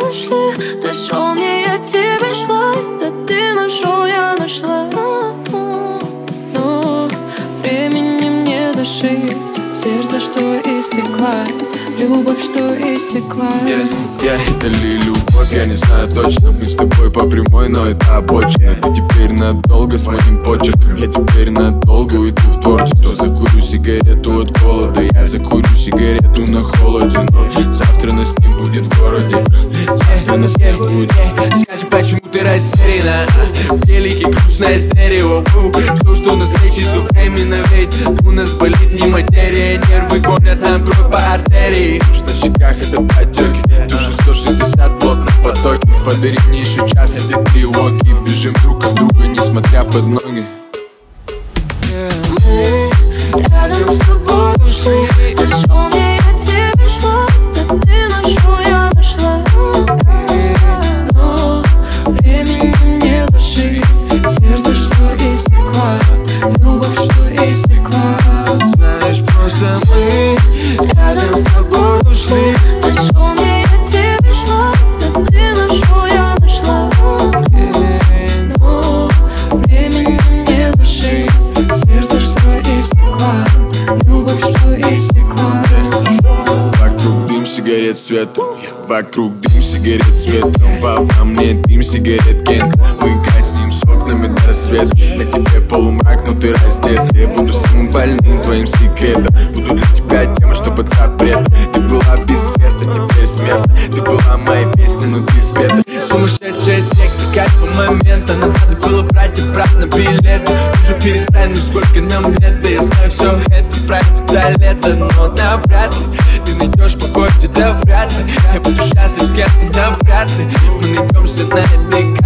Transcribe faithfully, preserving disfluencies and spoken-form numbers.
ушли. Ты шел, не я тебе шла. Да ты нашел, я нашла. Но времени мне зашить сердце, что из стекла, любовь, что истекла. Yeah, yeah, это ли любовь, я не знаю точно. Мы с тобой по прямой, но это обочина. Ты теперь надолго с моим почерком. Я теперь надолго уйду в творчество. Закурю сигарету от голода. Я закурю сигарету на холоде. Но завтра нас не будет в городе. Завтра нас не будет. Скажи, почему ты растеряна? В телеке грустное стерео. Все, что нас лечит, все временно. Ведь у нас болит не материя. Нервы гонят нам кровь по артерии. Душ на щеках это потеки. Душу сто шестьдесят плотно в потоке. Подари мне еще час этой тревоги. Бежим друг от друга, несмотря под ноги. Мы рядом с тобой ушли. Ты шел, не я тебе шла. Да ты нашел, я нашла. Но времени мне зашить сердце, что из стекла, любовь, что истекла. Знаешь, просто мы Рядом с тобой ушли. Ты шел, не я тебе шла. Да ты нашел, я нашла. Но времени мне зашить сердце, что истекла, любовь, что истекла. Вокруг дым сигарет светом. Вокруг дым сигарет светом. Во мне дым сигарет кент. Мы гаснем с окнами до рассвета. На тебе полумрак, но ты раздет. Я буду самым больным твоим секретом. Буду для тебя тема, что под запрет. Ты была без сердца, теперь смерть. Ты была моей песней, но ты света. сумасшедшая секта, кайфа момента. Нам надо было брать обратно билеты. Уже перестань, ну сколько нам лет. Да я знаю все это, правит до лета. Но навряд ли ты найдешь покой, да вряд ли. Я буду счастлив с кем-то, навряд ли мы найдемся на этой